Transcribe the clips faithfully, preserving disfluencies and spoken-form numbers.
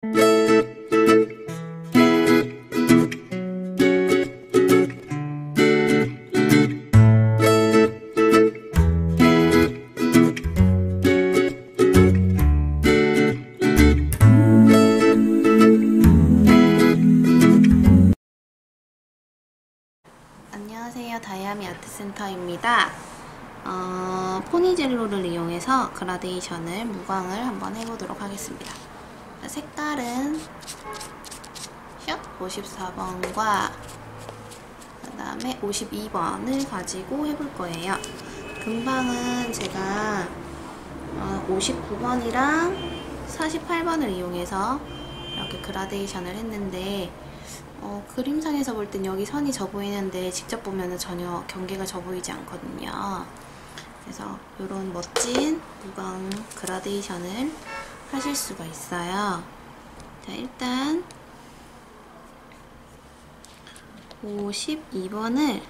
안녕하세요, 다이아미 아트센터입니다. 어, 포니젤로를 이용해서 그라데이션을 무광을 한번 해보도록 하겠습니다. 색깔은 샷 오십사 번과 그 다음에 오십이 번을 가지고 해볼 거예요. 금방은 제가 어, 오십구 번이랑 사십팔 번을 이용해서 이렇게 그라데이션을 했는데 어, 그림상에서 볼 땐 여기 선이 져 보이는데 직접 보면 전혀 경계가 져 보이지 않거든요. 그래서 이런 멋진 무광 그라데이션을 하실 수가 있어요. 자, 일단 오십이 번을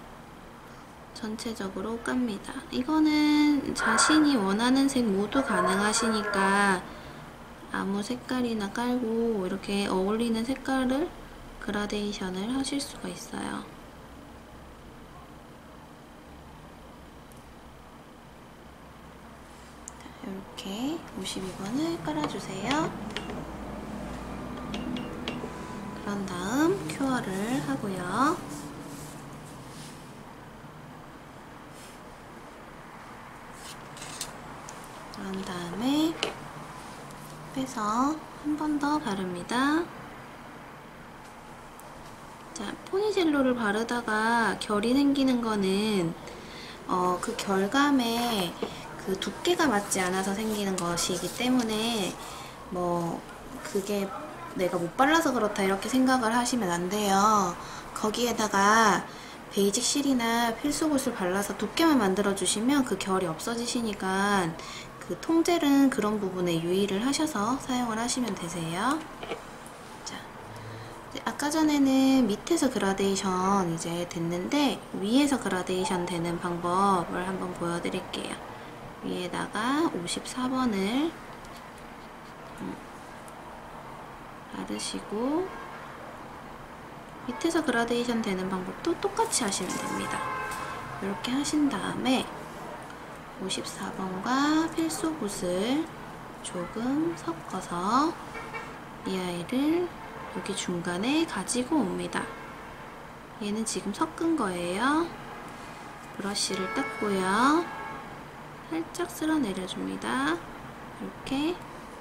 전체적으로 깝니다. 이거는 자신이 원하는 색 모두 가능하시니까 아무 색깔이나 깔고 이렇게 어울리는 색깔을 그라데이션을 하실 수가 있어요. 자, 이렇게 오십이 번을 깔아주세요. 그런 다음 큐어를 하고요. 그런 다음에 빼서 한 번 더 바릅니다. 자, 포니젤로를 바르다가 결이 생기는 거는 어, 그 결감에 그 두께가 맞지 않아서 생기는 것이기 때문에 뭐 그게 내가 못 발라서 그렇다 이렇게 생각을 하시면 안 돼요. 거기에다가 베이직 실이나 필수굿을 발라서 두께만 만들어 주시면 그 결이 없어지시니까 그 통젤은 그런 부분에 유의를 하셔서 사용을 하시면 되세요. 아까 전에는 밑에서 그라데이션 이제 됐는데 위에서 그라데이션 되는 방법을 한번 보여드릴게요. 위에다가 오십사 번을 바르시고 밑에서 그라데이션 되는 방법도 똑같이 하시면 됩니다. 이렇게 하신 다음에 오십사 번과 필수굿을 조금 섞어서 이 아이를 여기 중간에 가지고 옵니다. 얘는 지금 섞은 거예요. 브러쉬를 닦고요. 살짝 쓸어 내려줍니다. 이렇게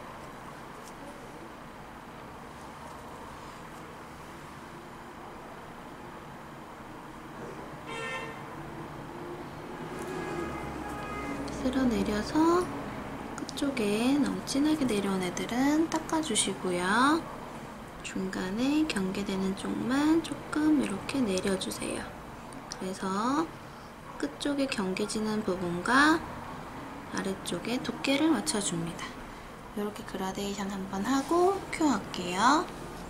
쓸어 내려서 끝쪽에 너무 진하게 내려온 애들은 닦아주시고요. 중간에 경계되는 쪽만 조금 이렇게 내려주세요. 그래서 끝쪽에 경계지는 부분과 아래쪽에 두께를 맞춰줍니다. 이렇게 그라데이션 한번 하고 큐 할게요.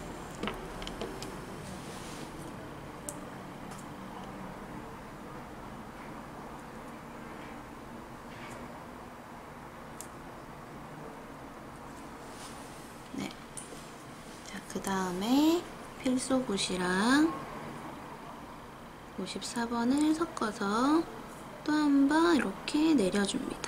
그 다음에 필수굿이랑 오십사 번을 섞어서 또 한 번 이렇게 내려줍니다.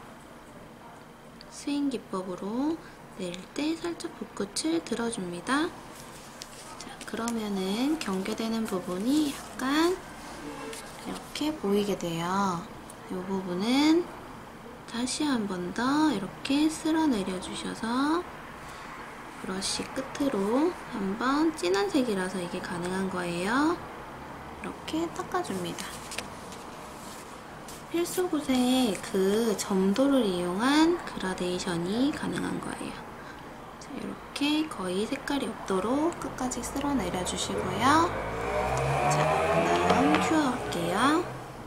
스윙 기법으로 내릴 때 살짝 붓끝을 들어줍니다. 자, 그러면은 경계되는 부분이 약간 이렇게 보이게 돼요. 이 부분은 다시 한 번 더 이렇게 쓸어 내려주셔서 브러쉬 끝으로 한번 진한 색이라서 이게 가능한 거예요. 이렇게 닦아줍니다. 필수굿의 그 점도를 이용한 그라데이션이 가능한 거예요. 자, 이렇게 거의 색깔이 없도록 끝까지 쓸어 내려주시고요. 자, 그다음 큐어 할게요.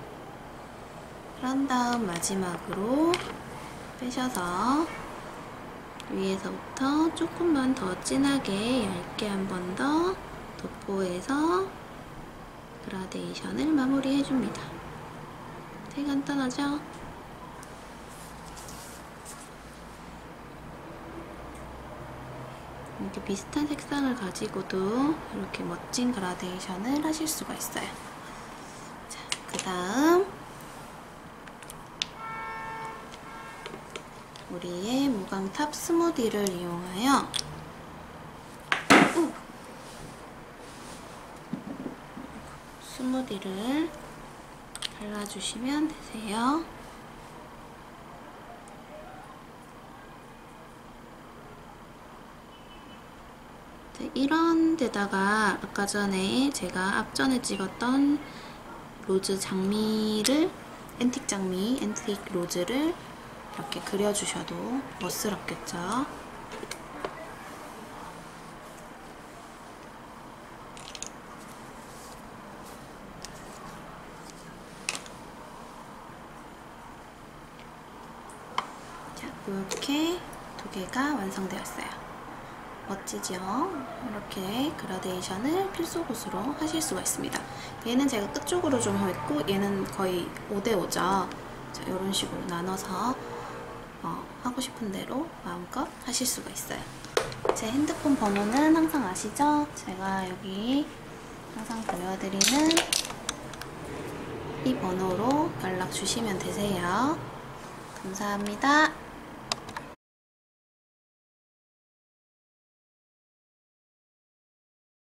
그런 다음 마지막으로 빼셔서 위에서부터 조금만 더 진하게 얇게 한 번 더 도포해서 그라데이션을 마무리 해줍니다. 되게 간단하죠? 이렇게 비슷한 색상을 가지고도 이렇게 멋진 그라데이션을 하실 수가 있어요. 자, 그 다음 우리의 무광탑 스무디를 이용하여 우! 스무디를 발라주시면 되세요. 이런 데다가 아까 전에 제가 앞전에 찍었던 로즈 장미를, 앤틱 장미, 앤틱 로즈를 이렇게 그려주셔도 멋스럽겠죠? 자, 이렇게 두 개가 완성되었어요. 멋지죠? 이렇게 그라데이션을 필수굿으로 하실 수가 있습니다. 얘는 제가 끝쪽으로 좀 했고 얘는 거의 오 대 오죠. 자, 이런 식으로 나눠서 어, 하고 싶은 대로 마음껏 하실 수가 있어요. 제 핸드폰 번호는 항상 아시죠? 제가 여기 항상 보여드리는 이 번호로 연락 주시면 되세요. 감사합니다.